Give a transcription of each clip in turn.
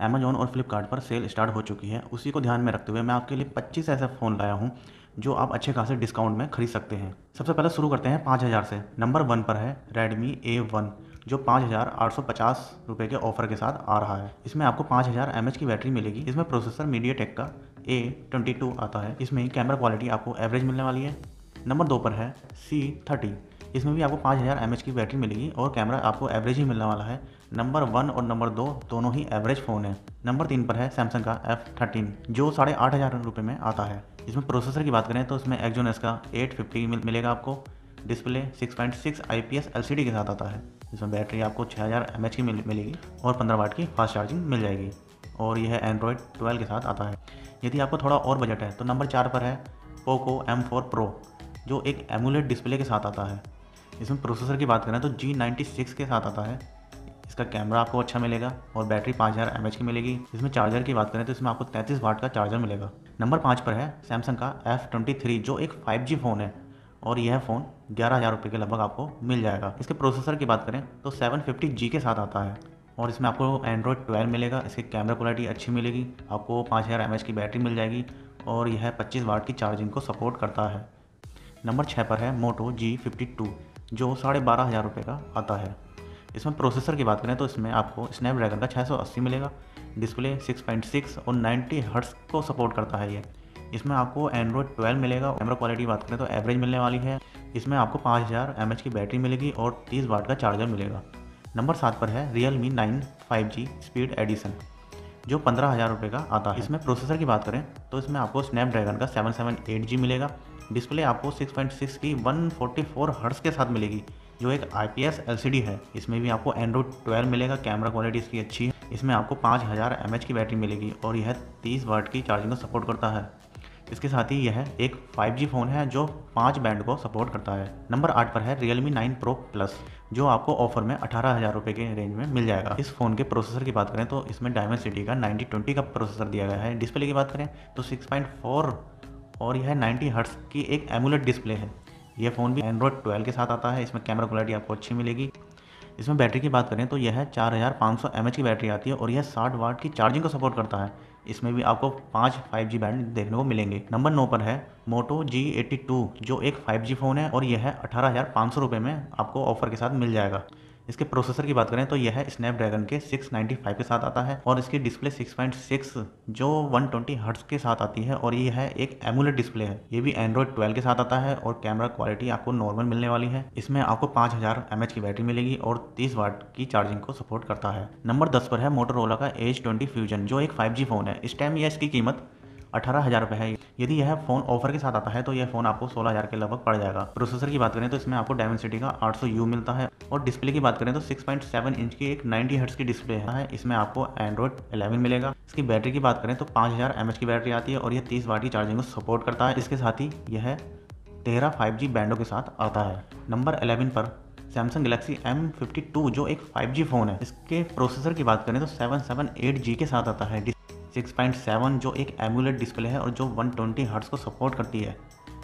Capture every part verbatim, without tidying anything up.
Amazon और फ्लिपकार्ट पर cell start हो चुकी है। उसी को ध्यान में रखते हुए मैं आपके लिए पच्चीस ऐसे फ़ोन लाया हूँ जो आप अच्छे खासे डिस्काउंट में खरीद सकते हैं। सबसे पहले शुरू करते हैं पाँच हज़ार से। नंबर वन पर है रेडमी ए वन, जो पाँच हज़ार आठ सौ पचास रुपये के ऑफर के साथ आ रहा है। इसमें आपको पाँच हज़ार एम एच की बैटरी मिलेगी। इसमें प्रोसेसर मीडियाटेक का ए ट्वेंटी टू आता है। इसमें कैमरा क्वालिटी आपको एवरेज मिलने वाली है। नंबर दो पर है सी थर्टी। इसमें भी आपको पाँच हज़ार एम एच की बैटरी मिलेगी और कैमरा आपको एवरेज ही मिलने वाला है। नंबर वन और नंबर दो दोनों ही एवरेज फ़ोन है। नंबर तीन पर है सैमसंग का एफ थर्टीन, जो साढ़े आठ हज़ार रुपये में आता है। इसमें प्रोसेसर की बात करें तो इसमें एक्जोनस का एट फिफ्टी मिलेगा आपको। Display six point six I P S L C D के साथ आता है। इसमें बैटरी आपको छः हज़ार एम एच की मिल, मिलेगी और पंद्रह वाट की फास्ट चार्जिंग मिल जाएगी और यह एंड्रॉयड ट्वेल्व के साथ आता है। यदि आपको थोड़ा और बजट है तो नंबर चार पर है पोको एम फोर प्रो, जो एक एमुलेट डिस्प्ले के साथ आता है। इसमें प्रोसेसर की बात करें तो जी नाइन्टी सिक्स के साथ आता है। इसका कैमरा आपको अच्छा मिलेगा और बैटरी पाँच हज़ार एम एच की मिलेगी। इसमें चार्जर की बात करें तो इसमें आपको तैंतीस वाट का चार्जर मिलेगा। नंबर पाँच पर है सैमसंग का एफ ट्वेंटी थ्री, जो एक फाइव जी फ़ोन है और यह फ़ोन ग्यारह हज़ार रुपये के लगभग आपको मिल जाएगा। इसके प्रोसेसर की बात करें तो सेवन फिफ्टी जी के साथ आता है और इसमें आपको एंड्रॉयड ट्वेल्व मिलेगा। इसकी कैमरा क्वालिटी अच्छी मिलेगी, आपको पाँच हज़ार एम एच की बैटरी मिल जाएगी और यह पच्चीस वाट की चार्जिंग को सपोर्ट करता है। नंबर छः पर है मोटो जी फिफ्टी टू, जो साढ़े बारह हज़ार रुपये का आता है। इसमें प्रोसेसर की बात करें तो इसमें आपको स्नैपड्रैगन का छः सौ अस्सी मिलेगा। डिस्प्ले सिक्स पॉइंट सिक्स और नाइन्टी हर्ट्स को सपोर्ट करता है ये। इसमें आपको एंड्रॉयड ट्वेल्व मिलेगा। कैमरा क्वालिटी की बात करें तो एवरेज मिलने वाली है। इसमें आपको पाँच हज़ार एम एच की बैटरी मिलेगी और तीस वाट का चार्जर मिलेगा। नंबर सात पर है Realme nine five G speed edition, जो पंद्रह हज़ार रुपये का आता है। इसमें प्रोसेसर की बात करें तो इसमें आपको स्नैपड्रैगन का सेवन सेवन एट जी मिलेगा। डिस्प्ले आपको सिक्स पॉइंट सिक्स की वन फोर्टी फोर हर्ट्स के साथ मिलेगी, जो एक I P S L C D है। इसमें भी आपको एंड्रॉयड ट्वेल्व मिलेगा। कैमरा क्वालिटी इसकी अच्छी है। इसमें आपको पाँच हज़ार एम एच की बैटरी मिलेगी और यह तीस वाट की चार्जिंग को सपोर्ट करता है। इसके साथ ही यह एक फाइव जी फ़ोन है जो पाँच बैंड को सपोर्ट करता है। नंबर आठ पर है Realme nine pro plus, जो आपको ऑफर में अठारह हज़ार रुपये के रेंज में मिल जाएगा। इस फ़ोन के प्रोसेसर की बात करें तो इसमें डायमेंसिटी का नाइन्टी ट्वेंटी का प्रोसेसर दिया गया है। डिस्प्ले की बात करें तो सिक्स पॉइंट फोर और यह नाइन्टी हर्ट्स की एक एमुलेट डिस्प्ले है। यह फ़ोन भी एंड्रॉयड ट्वेल्व के साथ आता है। इसमें कैमरा क्वालिटी आपको अच्छी मिलेगी। इसमें बैटरी की बात करें तो यह चार हज़ार पाँच सौ एम एच की बैटरी आती है और यह साठ वाट की चार्जिंग को सपोर्ट करता है। इसमें भी आपको पाँच फाइव जी बैंड देखने को मिलेंगे। नंबर नौ पर है मोटो जी एटी टू, जो एक फाइव जी फ़ोन है और यह अठारह हज़ार पाँच सौ रुपये में आपको ऑफर के साथ मिल जाएगा। इसके प्रोसेसर की बात करें तो यह स्नैपड्रैगन के सिक्स नाइन्टी फाइव के साथ आता है और इसकी डिस्प्ले सिक्स पॉइंट सिक्स जो वन ट्वेंटी हर्ट्स के साथ आती है और यह है एक एमुलेट डिस्प्ले है। ये भी एंड्रॉयड ट्वेल्व के साथ आता है और कैमरा क्वालिटी आपको नॉर्मल मिलने वाली है। इसमें आपको पाँच हज़ार एम एच की बैटरी मिलेगी और तीस वाट की चार्जिंग को सपोर्ट करता है। नंबर दस पर है मोटोरोला का एज ट्वेंटी फ्यूजन, जो एक फाइव जी फ़ोन है। इस टाइम यह इसकी कीमत अठारह हज़ार रुपये है। यदि यह फ़ोन ऑफर के साथ आता है तो यह फ़ोन आपको सोलह हज़ार के लगभग पड़ जाएगा। प्रोसेसर की बात करें तो इसमें आपको डायमेंसिटी का आठ सौ यू मिलता है और डिस्प्ले की बात करें तो सिक्स पॉइंट सेवन इंच की एक नाइन्टी हर्ट्स की डिस्प्ले है। इसमें आपको एंड्रॉयड इलेवन मिलेगा। इसकी बैटरी की बात करें तो पाँच हज़ार एम एच की बैटरी आती है और यह तीस वाट की चार्जिंग को सपोर्ट करता है। इसके साथ ही यह तेरह फाइव जी बैंडों के साथ आता है। नंबर इलेवन पर Samsung Galaxy M fifty two, जो एक फाइव जी फ़ोन है। इसके प्रोसेसर की बात करें तो सेवन सेवन एट जी के साथ आता है। सिक्स पॉइंट सेवन जो एक एमुलेट डिस्प्ले है और जो वन ट्वेंटी हर्ट्स को सपोर्ट करती है।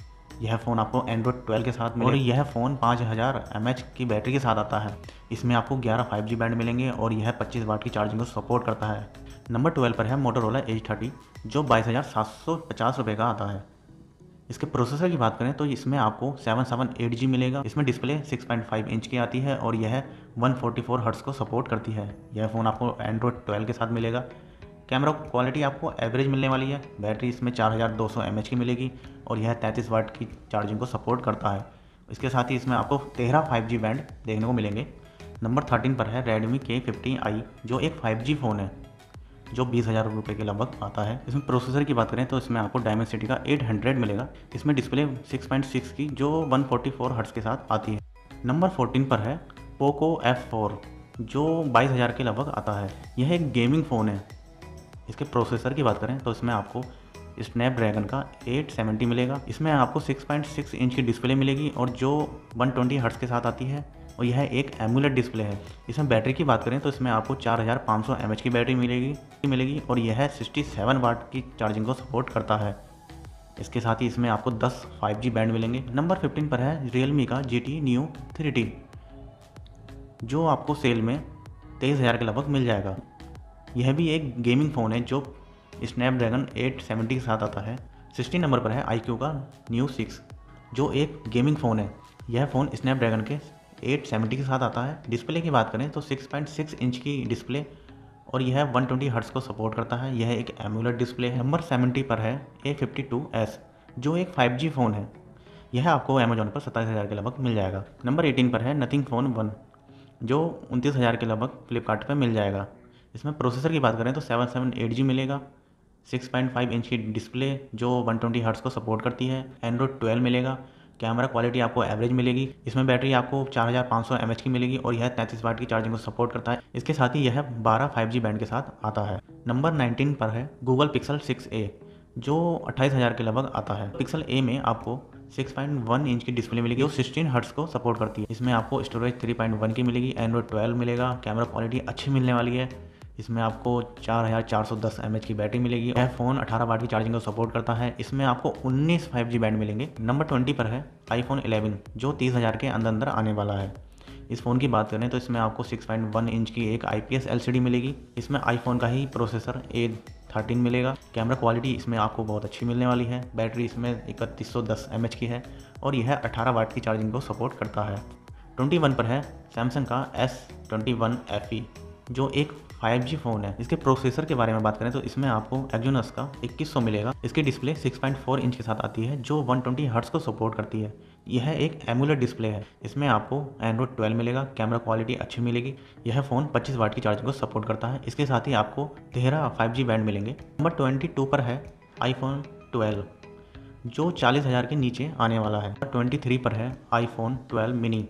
यह फ़ोन आपको एंड्रॉयड ट्वेल्व के साथ मिलेगा और यह फ़ोन पाँच हज़ार एम एच की बैटरी के साथ आता है। इसमें आपको ग्यारह फाइव जी बैंड मिलेंगे और यह पच्चीस वाट की चार्जिंग को सपोर्ट करता है। नंबर ट्वेल्व पर है मोटोरोला एज थर्टी, जो बाईस हज़ार सात सौ पचास रुपये का आता है। इसके प्रोसेसर की बात करें तो इसमें आपको सेवन सेवन एट जी मिलेगा। इसमें display six point five inch की आती है और यह वन फोर्टी फोर हर्ट्स को सपोर्ट करती है। यह फ़ोन आपको एंड्रॉयड ट्वेल्व के साथ मिलेगा। कैमरा क्वालिटी आपको एवरेज मिलने वाली है। बैटरी इसमें चार हज़ार दो सौ एम एच की मिलेगी और यह तैंतीस वाट की चार्जिंग को सपोर्ट करता है। इसके साथ ही इसमें आपको तेरह फाइव जी बैंड देखने को मिलेंगे। नंबर थर्टीन पर है रेडमी के फिफ्टी आई, जो एक फाइव जी फ़ोन है, जो बीस हज़ार रुपये के लगभग आता है। इसमें प्रोसेसर की बात करें तो इसमें आपको डायमेंसिटी का एट हंड्रेड मिलेगा। इसमें डिस्प्ले सिक्स पॉइंट सिक्स की जो वन फोर्टी फोर हर्ट्स के साथ आती है। नंबर फोर्टीन पर है पोको एफ फोर, जो बाईस हज़ार के लगभग आता है। यह एक गेमिंग फ़ोन है। इसके प्रोसेसर की बात करें तो इसमें आपको स्नैपड्रैगन का एट सेवेंटी मिलेगा। इसमें आपको सिक्स पॉइंट सिक्स इंच की डिस्प्ले मिलेगी और जो वन ट्वेंटी हर्ट्स के साथ आती है और यह एक एमुलेट डिस्प्ले है। इसमें बैटरी की बात करें तो इसमें आपको चार हज़ार पाँच सौ एम एच की बैटरी मिलेगी मिलेगी और यह सिक्सटी सेवन वाट की चार्जिंग को सपोर्ट करता है। इसके साथ ही इसमें आपको दस फाइव जी बैंड मिलेंगे। नंबर फिफ्टीन पर है रियलमी का G T new three T, जो आपको सेल में तेईस हज़ार के लगभग मिल जाएगा। यह भी एक गेमिंग फ़ोन है जो स्नैपड्रैगन एट सेवेंटी के साथ आता है। सिक्सटीन नंबर पर है iQOO का न्यू सिक्स, जो एक गेमिंग फ़ोन है। यह फ़ोन स्नैपड्रैगन के एट सेवेंटी के साथ आता है। डिस्प्ले की बात करें तो सिक्स पॉइंट सिक्स इंच की डिस्प्ले और यह वन ट्वेंटी हर्ट्ज़ को सपोर्ट करता है। यह एक एमुलेट डिस्प्ले है। नंबर सेवेंटी पर है ए फिफ्टी टू एस, जो एक फाइव जी फ़ोन है। यह आपको अमेजोन पर सत्ताईस हज़ार के लगभग मिल जाएगा। नंबर एटीन पर है नथिंग फ़ोन वन, जो उनतीस हज़ार के लगभग फ्लिपकार्ट पर मिल जाएगा। इसमें प्रोसेसर की बात करें तो सेवन सेवन एट जी मिलेगा। सिक्स पॉइंट फाइव इंच की डिस्प्ले जो वन ट्वेंटी हर्ट्ज़ को सपोर्ट करती है। एंड्रॉयड ट्वेल्व मिलेगा। कैमरा क्वालिटी आपको एवरेज मिलेगी। इसमें बैटरी आपको चार हज़ार पाँच सौ एम एच की मिलेगी और यह तैंतीस वाट की चार्जिंग को सपोर्ट करता है। इसके साथ ही यह बारह फाइव जी बैंड के साथ आता है। नंबर नाइनटीन पर है गूगल पिक्सल सिक्स ए, जो अट्ठाईस हज़ार के लगभग आता है। पिक्सल ए में आपको सिक्स पॉइंट वन इंच की डिस्प्ले मिलेगी जो सिक्सटीन हर्ट्ज़ को सपोर्ट करती है। इसमें आपको स्टोरेज थ्री पॉइंट वन की मिलेगी। एंड्रॉयड ट्वेल्व मिलेगा। कैमरा क्वालिटी अच्छी मिलने वाली है। इसमें आपको चार हज़ार चार सौ दस एम एच की बैटरी मिलेगी। यह फ़ोन अठारह वाट की चार्जिंग को सपोर्ट करता है। इसमें आपको उन्नीस फाइव जी बैंड मिलेंगे। नंबर ट्वेंटी पर है आईफोन इलेवन, जो तीस हज़ार के अंदर अंदर आने वाला है। इस फ़ोन की बात करें तो इसमें आपको सिक्स पॉइंट वन इंच की एक I P S L C D मिलेगी। इसमें आईफोन का ही प्रोसेसर ए थर्टीन मिलेगा। कैमरा क्वालिटी इसमें आपको बहुत अच्छी मिलने वाली है। बैटरी इसमें इकतीस सौ दस एम एच की है और यह अठारह वाट की चार्जिंग को सपोर्ट करता है। ट्वेंटी वन पर है सैमसंग का S twenty one F E, जो एक फाइव जी फ़ोन है। इसके प्रोसेसर के बारे में बात करें तो इसमें आपको एक्जोनस का इक्कीस सौ मिलेगा। इसकी display six point four inch के साथ आती है जो वन ट्वेंटी हर्ट्ज़ को सपोर्ट करती है। यह एक एमुलेट डिस्प्ले है। इसमें आपको एंड्रॉयड ट्वेल्व मिलेगा। कैमरा क्वालिटी अच्छी मिलेगी। यह फ़ोन पच्चीस वाट की चार्जिंग को सपोर्ट करता है। इसके साथ ही आपको तेरह फाइव जी बैंड मिलेंगे। नंबर ट्वेंटी टू पर है आईफोन ट्वेल्व, जो चालीस हज़ार के नीचे आने वाला है। ट्वेंटी थ्री पर है आईफोन ट्वेल्व मिनी,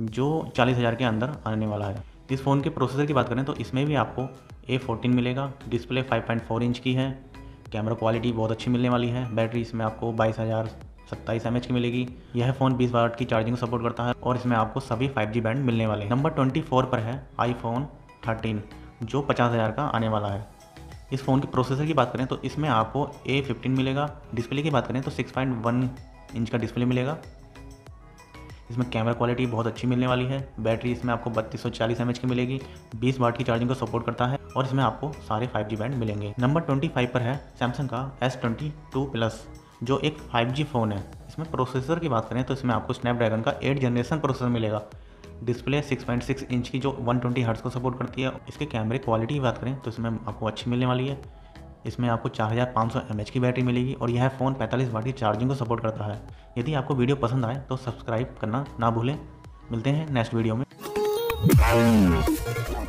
जो चालीस हज़ार के अंदर आने वाला है। इस फ़ोन के प्रोसेसर की बात करें तो इसमें भी आपको ए फोर्टीन मिलेगा। Display five point four inch की है। कैमरा क्वालिटी बहुत अच्छी मिलने वाली है। बैटरी इसमें आपको बाईस हज़ार सत्ताईस एम एच की मिलेगी। यह फ़ोन बीस वाट की चार्जिंग को सपोर्ट करता है और इसमें आपको सभी फाइव जी बैंड मिलने वाले हैं। नंबर ट्वेंटी फोर पर है आईफोन थर्टीन, जो पचास हज़ार का आने वाला है। इस फ़ोन के प्रोसेसर की बात करें तो इसमें आपको ए फिफ्टीन मिलेगा। डिस्प्ले की बात करें तो सिक्स पॉइंट वन इंच का डिस्प्ले मिलेगा। इसमें कैमरा क्वालिटी बहुत अच्छी मिलने वाली है। बैटरी इसमें आपको बत्तीस सौ चालीस एम एच की मिलेगी। बीस वाट की चार्जिंग को सपोर्ट करता है और इसमें आपको सारे फाइव जी बैंड मिलेंगे। नंबर ट्वेंटी फाइव पर है सैमसंग का एस ट्वेंटी टू प्लस, जो एक फाइव जी फ़ोन है। इसमें प्रोसेसर की बात करें तो इसमें आपको स्नैपड्रैगन का एट जनरेशन प्रोसेसर मिलेगा। Display six point six inch की जो वन ट्वेंटी हर्ट्ज़ को सपोर्ट करती है। इसके कैमरे क्वालिटी की बात करें तो इसमें आपको अच्छी मिलने वाली है। इसमें आपको चार हज़ार पाँच सौ एम एच की बैटरी मिलेगी और यह फ़ोन पैंतालीस वाट की चार्जिंग को सपोर्ट करता है। यदि आपको वीडियो पसंद आए तो सब्सक्राइब करना ना भूलें। मिलते हैं नेक्स्ट वीडियो में।